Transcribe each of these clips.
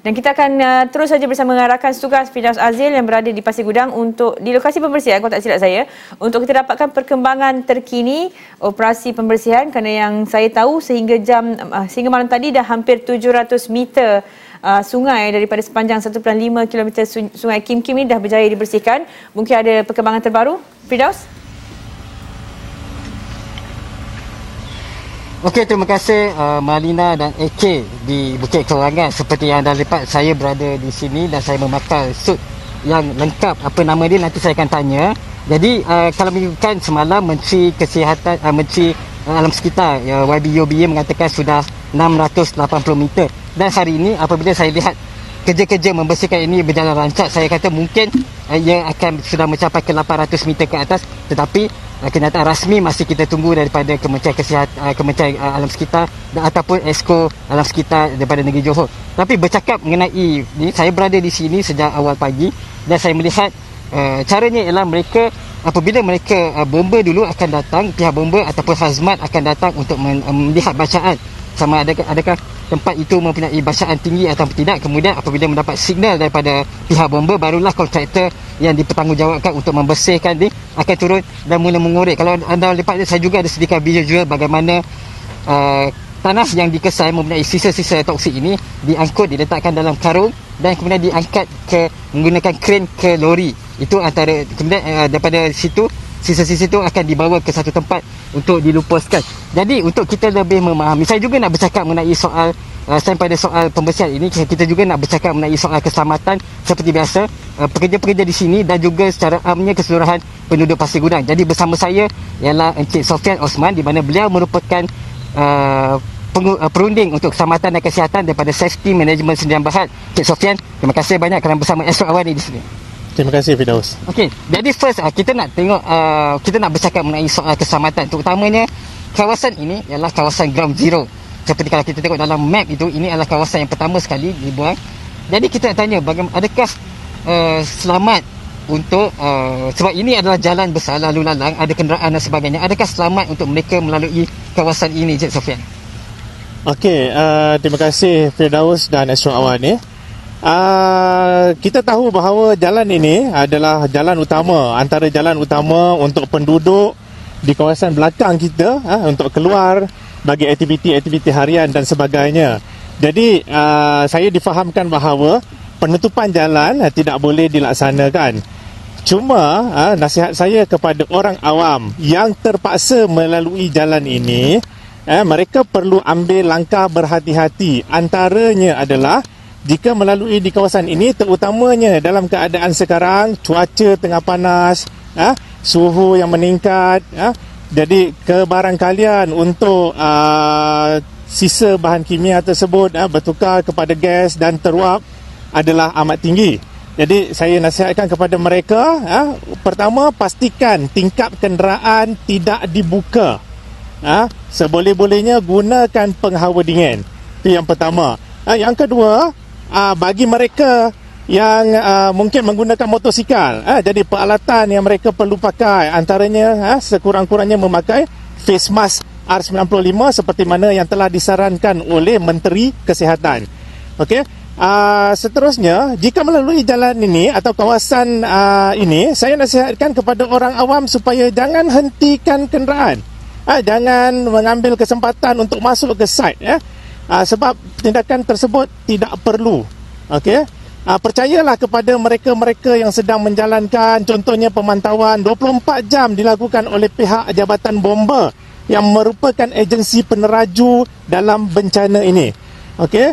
Dan kita akan terus saja bersama dengan rakan tugas Firdaus Azil yang berada di Pasir Gudang untuk di lokasi pembersihan, kalau tak silap saya, untuk kita dapatkan perkembangan terkini operasi pembersihan, kerana yang saya tahu sehingga malam tadi dah hampir 700 meter sungai daripada sepanjang 1.5 km sungai Kim Kim ini dah berjaya dibersihkan. Mungkin ada perkembangan terbaru, Firdaus? Okey, terima kasih Malina dan AK di Bukit Kewangan. Seperti yang anda lihat, saya berada di sini dan saya memakai suit yang lengkap. Apa nama dia nanti saya akan tanya. Jadi kalau mengikutkan semalam Menteri Kesihatan, Menteri Alam Sekitar YB mengatakan sudah 680 meter. Dan hari ini apabila saya lihat kerja-kerja membersihkan ini berjalan rancak, saya kata mungkin ia akan sudah mencapai ke 800 meter ke atas, tetapi kenyataan rasmi masih kita tunggu daripada Kementerian Kesihatan, Kementerian Alam Sekitar ataupun Esko Alam Sekitar daripada negeri Johor. Tapi bercakap mengenai ini, saya berada di sini sejak awal pagi dan saya melihat caranya ialah mereka apabila mereka bomba dulu akan datang, pihak bomba ataupun hazmat akan datang untuk melihat bacaan sama adakah tempat itu mempunyai bacaan tinggi atau tidak. Kemudian apabila mendapat signal daripada pihak bomba, barulah kontraktor yang dipertanggungjawabkan untuk membersihkan ni akan turun dan mula mengorek. Kalau anda lihat, saya juga ada sediakan visual bagaimana tanah yang dikesan mempunyai sisa-sisa toksik ini diangkut, diletakkan dalam karung dan kemudian diangkat menggunakan kren ke lori. Itu antara, kemudian daripada situ sisa-sisa itu akan dibawa ke satu tempat untuk dilupuskan. Jadi untuk kita lebih memahami, saya juga nak bercakap mengenai soal selain pada soal pembersihan ini, kita juga nak bercakap mengenai soal keselamatan seperti biasa pekerja-pekerja di sini dan juga secara amnya keseluruhan penduduk Pasir Gudang. Jadi bersama saya ialah Encik Sofian Osman, di mana beliau merupakan perunding untuk keselamatan dan kesihatan daripada Safety Management Sdn Bhd. Encik Sofian, terima kasih banyak kerana bersama Esok Awani di sini. Terima kasih, Firdaus. Okey, jadi first kita nak tengok, kita nak bercakap mengenai soal keselamatan, terutamanya kawasan ini ialah kawasan ground zero. Seperti kalau kita tengok dalam map itu, ini adalah kawasan yang pertama sekali dibuang. Jadi kita nak tanya, bagaimana, adakah selamat untuk sebab ini adalah jalan besar lalu lalang, ada kenderaan dan sebagainya, adakah selamat untuk mereka melalui kawasan ini, Encik Sofian? Okey, terima kasih Firdaus dan Esok Awani. Kita tahu bahawa jalan ini adalah jalan utama, antara jalan utama untuk penduduk di kawasan belakang kita untuk keluar bagi aktiviti-aktiviti harian dan sebagainya. Jadi saya difahamkan bahawa penutupan jalan tidak boleh dilaksanakan. Cuma nasihat saya kepada orang awam yang terpaksa melalui jalan ini, mereka perlu ambil langkah berhati-hati. Antaranya adalah jika melalui di kawasan ini, terutamanya dalam keadaan sekarang cuaca tengah panas, suhu yang meningkat, jadi kebarangkalian untuk sisa bahan kimia tersebut bertukar kepada gas dan teruap adalah amat tinggi. Jadi saya nasihatkan kepada mereka, pertama, pastikan tingkap kenderaan tidak dibuka. Seboleh-bolehnya gunakan penghawa dingin. Itu yang pertama. Yang kedua, bagi mereka yang mungkin menggunakan motosikal, jadi peralatan yang mereka perlu pakai antaranya sekurang-kurangnya memakai face mask R95 seperti mana yang telah disarankan oleh Menteri Kesihatan. Okey. Seterusnya, jika melalui jalan ini atau kawasan ini, saya nasihatkan kepada orang awam supaya jangan hentikan kenderaan. Jangan mengambil kesempatan untuk masuk ke site, sebab tindakan tersebut tidak perlu. Okey, percayalah kepada mereka-mereka yang sedang menjalankan, contohnya pemantauan 24 jam dilakukan oleh pihak Jabatan Bomba yang merupakan agensi peneraju dalam bencana ini. Okey,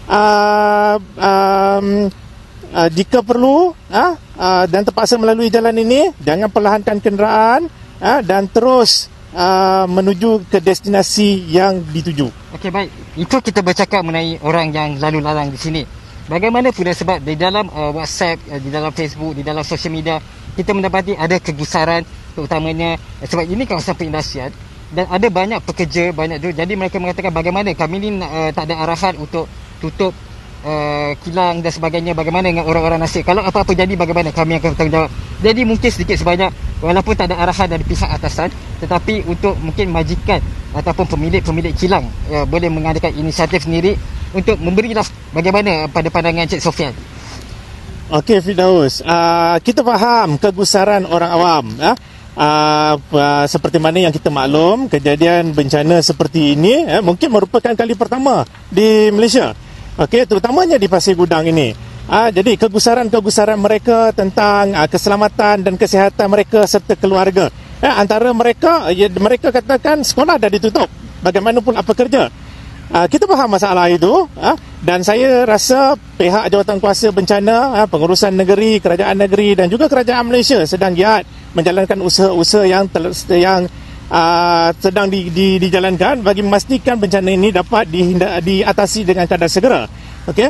jika perlu dan terpaksa melalui jalan ini, jangan perlahankan kenderaan dan terus menuju ke destinasi yang dituju. Okey, baik. Itu kita bercakap mengenai orang yang lalu lalang di sini. Bagaimana pula sebab di dalam WhatsApp, di dalam Facebook, di dalam sosial media, kita mendapati ada kegusaran, terutamanya sebab ini kawasan perindustrian dan ada banyak pekerja, banyak tu. Jadi mereka mengatakan bagaimana kami ni tak ada arahan untuk tutup kilang dan sebagainya, bagaimana dengan orang-orang nasib, kalau apa-apa jadi bagaimana, kami akan bertanggungjawab. Jadi mungkin sedikit sebanyak, walaupun tak ada arahan dari pihak atasan, tetapi untuk mungkin majikan ataupun pemilik kilang boleh mengadakan inisiatif sendiri untuk memberilah Bagaimana pada pandangan Cik Sofian? Okey Firdaus, kita faham kegusaran orang awam. Seperti mana yang kita maklum, kejadian bencana seperti ini mungkin merupakan kali pertama di Malaysia. Okey, terutamanya di Pasir Gudang ini. Jadi kegusaran mereka tentang keselamatan dan kesihatan mereka serta keluarga. Antara mereka, mereka katakan sekolah dah ditutup. Bagaimanapun apa kerja. Kita faham masalah itu dan saya rasa pihak Jawatankuasa Bencana, pengurusan negeri, kerajaan negeri dan juga kerajaan Malaysia sedang giat menjalankan usaha-usaha yang sedang dijalankan bagi memastikan bencana ini dapat diatasi dengan kadar segera. Okey.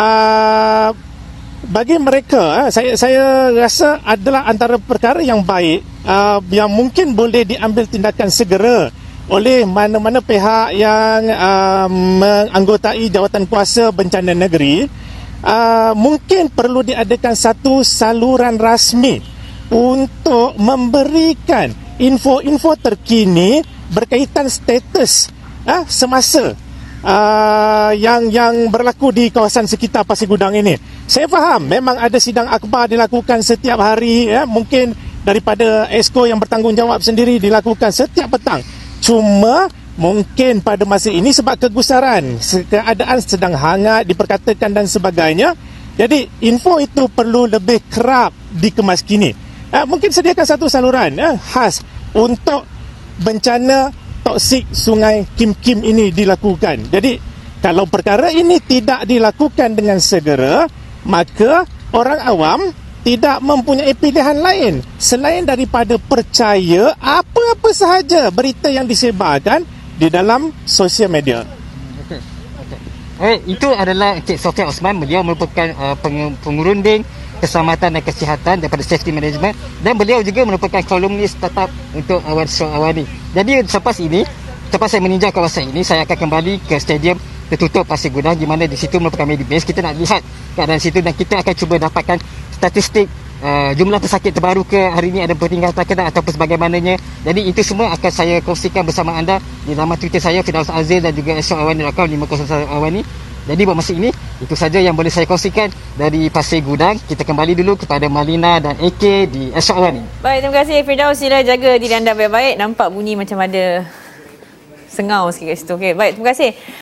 Bagi mereka, saya rasa adalah antara perkara yang baik yang mungkin boleh diambil tindakan segera oleh mana-mana pihak yang menganggotai Jawatankuasa Bencana Negeri. Mungkin perlu diadakan satu saluran rasmi untuk memberikan info-info terkini berkaitan status semasa yang berlaku di kawasan sekitar Pasir Gudang ini. Saya faham memang ada sidang akhbar dilakukan setiap hari, mungkin daripada Exco yang bertanggungjawab sendiri dilakukan setiap petang. Cuma mungkin pada masa ini sebab kegusaran, keadaan sedang hangat diperkatakan dan sebagainya, jadi info itu perlu lebih kerap dikemas kini. Mungkin sediakan satu saluran khas untuk bencana toksik Sungai Kim Kim ini dilakukan. Jadi kalau perkara ini tidak dilakukan dengan segera, maka orang awam tidak mempunyai pilihan lain selain daripada percaya apa-apa sahaja berita yang disebarkan di dalam sosial media. Itu adalah Cik Sofian Osman. Beliau merupakan pengurunding keselamatan dan kesihatan daripada Safety Management, dan beliau juga merupakan kolumnis tetap untuk Awan Show Awani. Jadi selepas saya meninjau kawasan ini, saya akan kembali ke stadium tertutup Pasir Gudang, di mana di situ merupakan media base. Kita nak lihat keadaan situ dan kita akan cuba dapatkan statistik jumlah pesakit terbaru ke hari ini, ada peningkatan ke ataupun sebagaimananya. Jadi itu semua akan saya kongsikan bersama anda di laman Twitter saya, Firdaus Azil, dan juga @awani.com 501 Awani. Jadi buat masa ini, itu saja yang boleh saya kongsikan dari Pasir Gudang. Kita kembali dulu kepada Malina dan AK di Awani. Baik, terima kasih Firdaus. Sila jaga diri anda baik-baik. Nampak bunyi macam ada sengau sikit kat situ. Okey, baik, terima kasih.